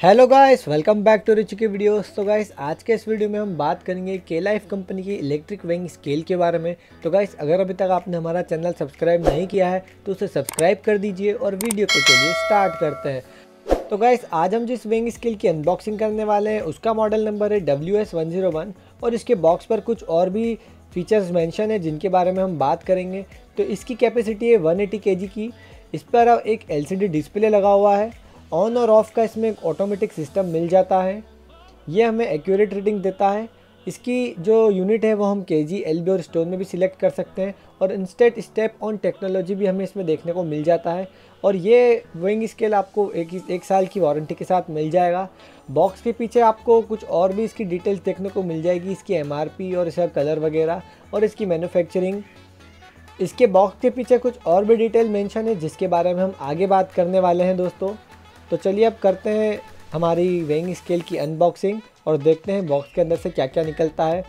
Hello guys, welcome back to rich की videos. तो guys आज के इस वीडियो में हम बात करेंगे के-लाइफ कंपनी की इलेक्ट्रिक वेइंग स्केल के बारे में। तो गाइस अगर अभी तक आपने हमारा चैनल सब्सक्राइब नहीं किया है तो उसे सब्सक्राइब कर दीजिए और वीडियो को चलिए स्टार्ट करते हैं। तो गाइस आज हम जिस वेइंग स्केल की अनबॉक्सिंग करने वाले हैं उसका मॉडल नंबर है WS101 और इसके बॉक्स पर कुछ और भी फीचर्स मेंशन है जिनके बारे में हम बात करेंगे। तो इसकी कैपेसिटी है 180 kg की। इस पर अब एक LCD डिस्प्ले लगा हुआ है। ऑन और ऑफ का इसमें एक ऑटोमेटिक सिस्टम मिल जाता है। ये हमें एक्यूरेट रीडिंग देता है। इसकी जो यूनिट है वो हम kg, LB और स्टोन में भी सिलेक्ट कर सकते हैं और इंस्टेंट स्टेप ऑन टेक्नोलॉजी भी हमें इसमें देखने को मिल जाता है। और ये वेइंग स्केल आपको एक साल की वारंटी के साथ मिल जाएगा। बॉक्स के पीछे आपको कुछ और भी इसकी डिटेल्स देखने को मिल जाएगी, इसकी MRP और इसका कलर वगैरह और इसकी मैन्युफैक्चरिंग। इसके बॉक्स के पीछे कुछ और भी डिटेल मेंशन है जिसके बारे में हम आगे बात करने वाले हैं दोस्तों। तो चलिए अब करते हैं हमारी वेइंग स्केल की अनबॉक्सिंग और देखते हैं बॉक्स के अंदर से क्या क्या निकलता है।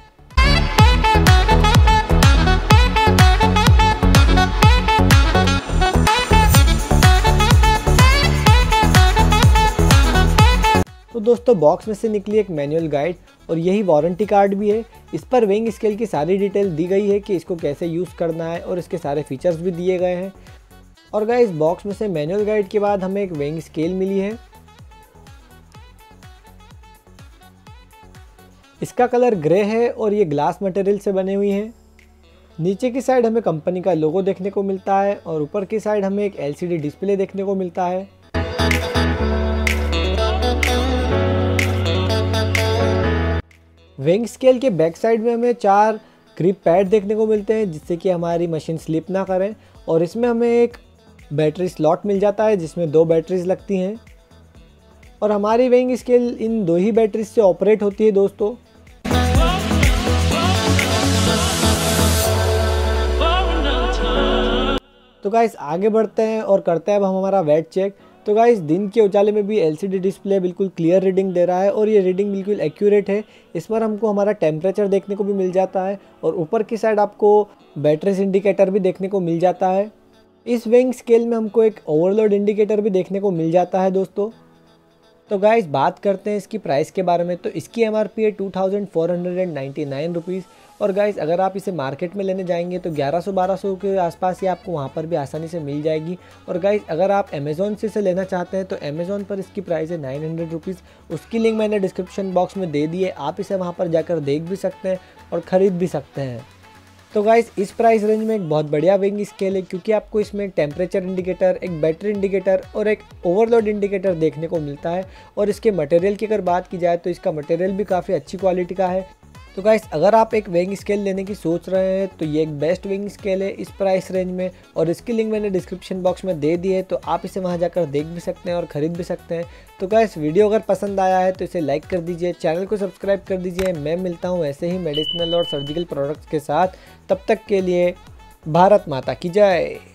तो दोस्तों बॉक्स में से निकली एक मैनुअल गाइड और यही वारंटी कार्ड भी है। इस पर वेइंग स्केल की सारी डिटेल दी गई है कि इसको कैसे यूज़ करना है और इसके सारे फीचर्स भी दिए गए हैं। और गाइस बॉक्स में से मैनुअल गाइड के बाद हमें एक वेइंग स्केल मिली है। इसका कलर ग्रे है और ये ग्लास मटेरियल से बनी हुई है। नीचे की साइड हमें कंपनी का लोगो देखने को मिलता है और ऊपर की साइड हमें एक LCD डिस्प्ले देखने को मिलता है। वेइंग स्केल के बैक साइड में हमें 4 ग्रिप पैड देखने को मिलते हैं जिससे कि हमारी मशीन स्लिप ना करे। और इसमें हमें एक बैटरी स्लॉट मिल जाता है जिसमें 2 बैटरीज लगती हैं और हमारी वेइंग स्केल इन 2 ही बैटरीज से ऑपरेट होती है दोस्तों। तो गाइस आगे बढ़ते हैं और करते हैं अब हम हमारा वेट चेक। तो गाइस दिन के उजाले में भी LCD डिस्प्ले बिल्कुल क्लियर रीडिंग दे रहा है और ये रीडिंग बिल्कुल एक्यूरेट है। इस पर हमको हमारा टेम्परेचर देखने को भी मिल जाता है और ऊपर की साइड आपको बैटरीज इंडिकेटर भी देखने को मिल जाता है। इस वेइंग स्केल में हमको एक ओवरलोड इंडिकेटर भी देखने को मिल जाता है दोस्तों। तो गाइस बात करते हैं इसकी प्राइस के बारे में। तो इसकी MRP है 2499 रुपीज़ और गाइस अगर आप इसे मार्केट में लेने जाएंगे तो 1100-1200 के आसपास ही आपको वहाँ पर भी आसानी से मिल जाएगी। और गाइस अगर आप अमेज़ॉन से इसे लेना चाहते हैं तो अमेज़ॉन पर इसकी प्राइस है 900 रुपीज़। उसकी लिंक मैंने डिस्क्रिप्शन बॉक्स में दे दी है, आप इसे वहाँ पर जाकर देख भी सकते हैं और ख़रीद भी सकते हैं। तो गाइस इस प्राइस रेंज में एक बहुत बढ़िया वेइंग स्केल है क्योंकि आपको इसमें एक टेम्परेचर इंडिकेटर, एक बैटरी इंडिकेटर और एक ओवरलोड इंडिकेटर देखने को मिलता है। और इसके मटेरियल की अगर बात की जाए तो इसका मटेरियल भी काफ़ी अच्छी क्वालिटी का है। तो गाइस अगर आप एक वेइंग स्केल लेने की सोच रहे हैं तो ये एक बेस्ट वेइंग स्केल है इस प्राइस रेंज में और इसकी लिंक मैंने डिस्क्रिप्शन बॉक्स में दे दी है, तो आप इसे वहां जाकर देख भी सकते हैं और ख़रीद भी सकते हैं। तो गाइस वीडियो अगर पसंद आया है तो इसे लाइक कर दीजिए, चैनल को सब्सक्राइब कर दीजिए। मैं मिलता हूँ ऐसे ही मेडिसिनल और सर्जिकल प्रोडक्ट्स के साथ। तब तक के लिए भारत माता की जय।